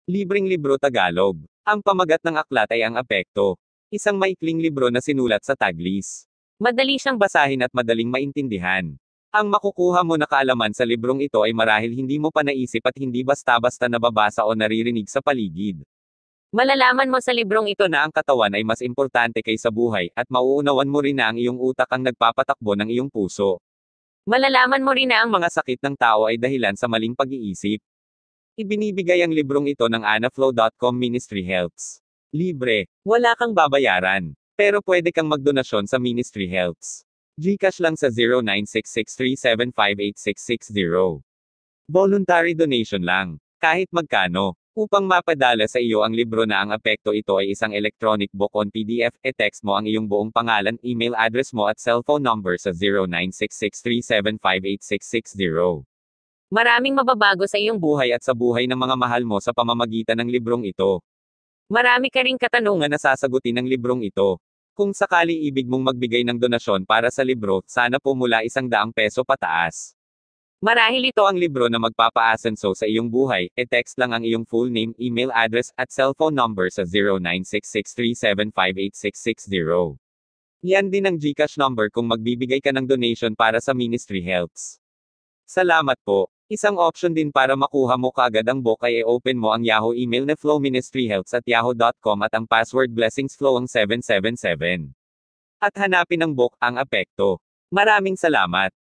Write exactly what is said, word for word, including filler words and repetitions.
Libreng libro Tagalog. Ang pamagat ng aklat ay Ang Apekto. Isang maikling libro na sinulat sa Taglis. Madali siyang basahin at madaling maintindihan. Ang makukuha mo na kaalaman sa librong ito ay marahil hindi mo pa naisip at hindi basta-basta nababasa o naririnig sa paligid. Malalaman mo sa librong ito na ang katawan ay mas importante kaysa buhay, at mauunawan mo rin na ang iyong utak ang nagpapatakbo ng iyong puso. Malalaman mo rin na ang mga sakit ng tao ay dahilan sa maling pag-iisip. Ibinibigay ang librong ito ng anaflow dot com Ministry Helps. Libre. Wala kang babayaran. Pero pwede kang magdonasyon sa Ministry Helps. GCash lang sa zero nine six six three seven five eight six six zero. Voluntary donation lang. Kahit magkano. Upang mapadala sa iyo ang libro na Ang Apekto, ito ay isang electronic book on P D F, e-text mo ang iyong buong pangalan, email address mo at cellphone number sa zero nine six six three seven five eight six six zero. Maraming mababago sa iyong buhay at sa buhay ng mga mahal mo sa pamamagitan ng librong ito. Marami ka ring katanungan na sasagutin ng librong ito. Kung sakali ibig mong magbigay ng donasyon para sa libro, sana po mula isang daang peso pataas. Marahil ito ang libro na magpapaasenso sa iyong buhay, e-text lang ang iyong full name, email address, at cellphone number sa zero nine six six three seven five eight six six zero. Yan din ang GCash number kung magbibigay ka ng donation para sa Ministry Helps. Salamat po. Isang option din para makuha mo kaagad ang book ay i-open mo ang Yahoo email na flow ministry helps at yahoo dot com at ang password blessingsflow ang seven seven seven. At hanapin ang book, Ang Apekto. Maraming salamat.